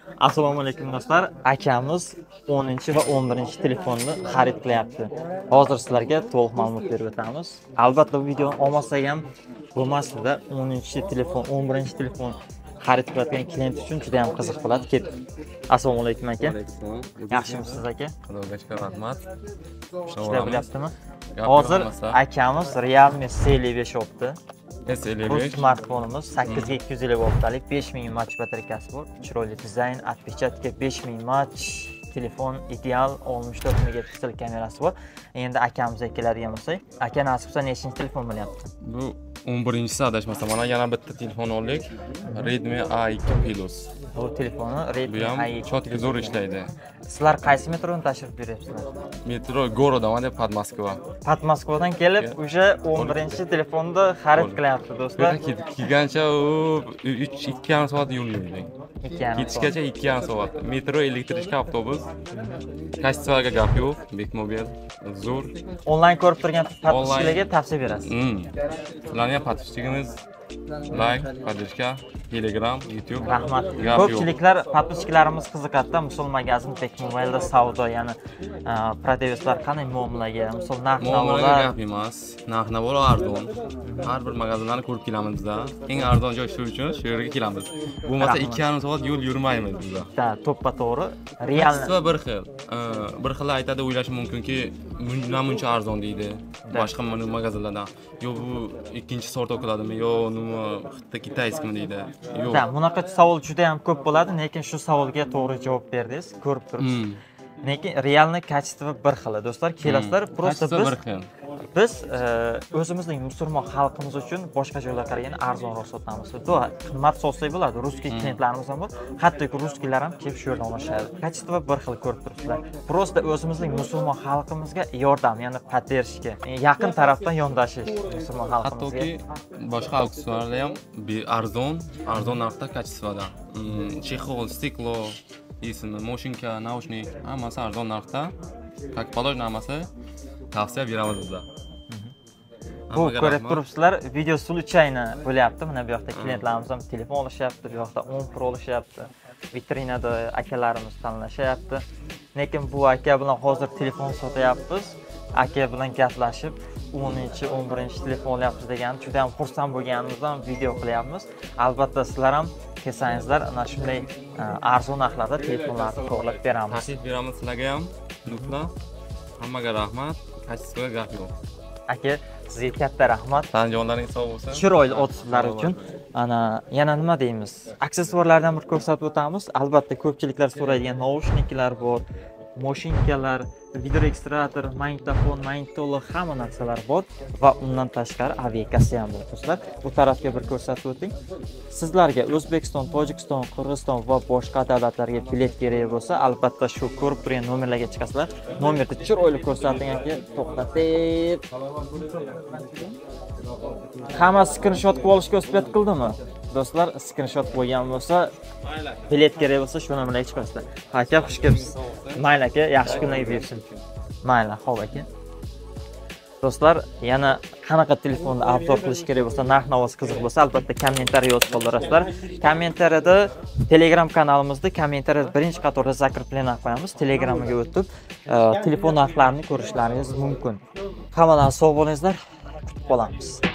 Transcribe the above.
Assalomu alaykum do'stlar. Akamiz 10 va 11 telefonni xarid qilyapti. Hozir sizlarga to'liq ma'lumot berib o'tamiz. Albatta bu videoni olmasak ham bo'lmasdi-da. 10 telefon, 11 telefon xarid qilayotgan klient uchun juda ham qiziq bo'ladi. Ketib. Assalomu alaykum aka. Yaxshimisiz aka? Xudoga shukr, rahmat. Ishlar bo'lyaptimi? Hozir akamiz Realme C55 olibdi. Bu smartfonimiz 8250 voltlik 5000 mAh batareyasi bor. Chiroyli dizayn, отпечатка 5000 mAh, telefon ideal 64 megapiksel kamerasi bor. Endi akamizga keladigan bo'lsak, aka nasib qilsa nechinchi telefon bo'lyapti? Bu 11-si adashmasam, mana yana bitta telefon oldik. Redmi A2 Plus. Bu telefonni Redmi A2 chotka zo'r ishlaydi. Sizlar qaysi metrodan tashrif buyuryapsizlar? Metro Gorodan, deb Pod Moskva. Pod Moskvadan kelib, o'sha 11 telefonni xarid qilyapti do'stlar. Kelgancha u 2,5 soat yo'l yurdik. Ketishgacha 2,5 soat. Metro, elektrishka avtobus. Kachistvaga gap yo'q, Bekmobil zo'r. Onlayn ko'rib turgan podpischkalarga tavsiya berasiz. Sizlarga podpischkamiz like, podpishka, Telegram, YouTube. Rahmat. Ko'pchiliklar podpichkalarimiz qiziqadi. Misol magazin Bekmobilda savdo, ya'ni prodevslar qanday muomalaga, misol narx-navolar gap emas. Narx-navo arzon. Har bir magazinlarni ko'rib kelamiz bizda. Eng arzon joy shu uchun shu yerga kelamiz. Bo'lmasa 2,5 soat yo'l yurmaymiz bizda. To'ppa-to'g'ri. Real bir xil. Bir xil aytadi, o'ylashi mumkinki, buncha arzon deydi. Boshqa magazinlardan. Yo bu ikkinchi sort o'qiladimi, yo nima kitayskimi deydi. Yo'q. Bunaqa savol juda ham ko'p bo'ladi, lekin shu savolga to'g'ri javob berdingiz, ko'rib turibsiz. Lekin realni kачество bir xil, do'stlar. Kelasizlar, просто biz o'zimizning musulmon xalqimiz uchun boshqa joylarga qaraganda arzonroq sotamiz. Qimmat sotsak bo'ladi. Ruskiy klientlarimiz ham bor. Hattoki ruskiylar ham kelib shu yerdan olishadi. Kачество bir xil ko'rib turibsizlar. Просто o'zimizning musulmon xalqimizga yordam, ya'ni поддержка, yaqin tarafdan yondashish musulmon xalqimizga. Hattoki boshqa auksionlarda ham arzon narxda kачествоda. Chexol, stiklo, ismi, moshinka, naushnik, hammasi arzon narxda. Как положено hammasi tavsiya beramiz bizda. Bu ko'rib turibsizlar, video случайно bo'lyapti. Mana bu yoqda klientlarimiz ham telefon olishyapti, bu yoqda 10 Pro olishyapti. Vitrinada akalarimiz tanlashyapti. Lekin bu aka bilan hozir telefon sotyapmiz. Aka bilan gaplashib 10-11 telefon olyapmiz degan juda ham xursand bo'lganimizdan video qilyapmiz. Albatta sizlar ham kelsangizlar, ana shunday arzon narxlarda telefonlarni to'g'rilab beramiz. Taklif beramiz sizlarga ham. Nuqta. Hammaga rahmat. Kachistvaga gap yo'q. Aka, sizga katta rahmat. Tanjonlaringiz sog' bo'lsin. Chiroyli otsizlar uchun. Ana yana nima deymiz? Aksessuarlardan bir ko'rsatib o'tamiz. Albatta ko'pchiliklar so'raydigan naushniklar bor, moshinkalar, video ekstrator, magnitofon, magnitolog, hamma narsalar bor va undan tashqari aviakassa ham bor do'stlar. Bu tarafga bir ko'rsatib o'ting. Sizlarga O'zbekiston, Tojikiston, Qirg'iziston va boshqa davlatlarga bilet kerak bo'lsa, albatta shu ko'rib turgan nomerlarga chiqasizlar. Nomerni chiroyli ko'rsating aka, to'xtatib. Hamma screenshot qilib olishga o'sbat qildimi? Do'stlar, screenshot qo'ygan bo'lsa, bilet kerak bo'lsa, shu nomerlarga chiqasizlar. Aka, xush kelibsiz. Mayli aka, yaxshi kunlarga bersin. Mayli, xo'p aka. Do'stlar, yana qanaqa telefonni obzor qilish kerak bo'lsa, narx-navosi qiziq bo'lsa, albatta kommentariy yozib qoldirasizlar. Kommentariyada Telegram kanalimizda kommentariyada birinchi qatorda zakreplana qo'yamiz. Telegramga o'tib, telefon narxlarini ko'rishlaringiz mumkin. Hammadan sog' bo'lingizlar. Kutib qolamiz.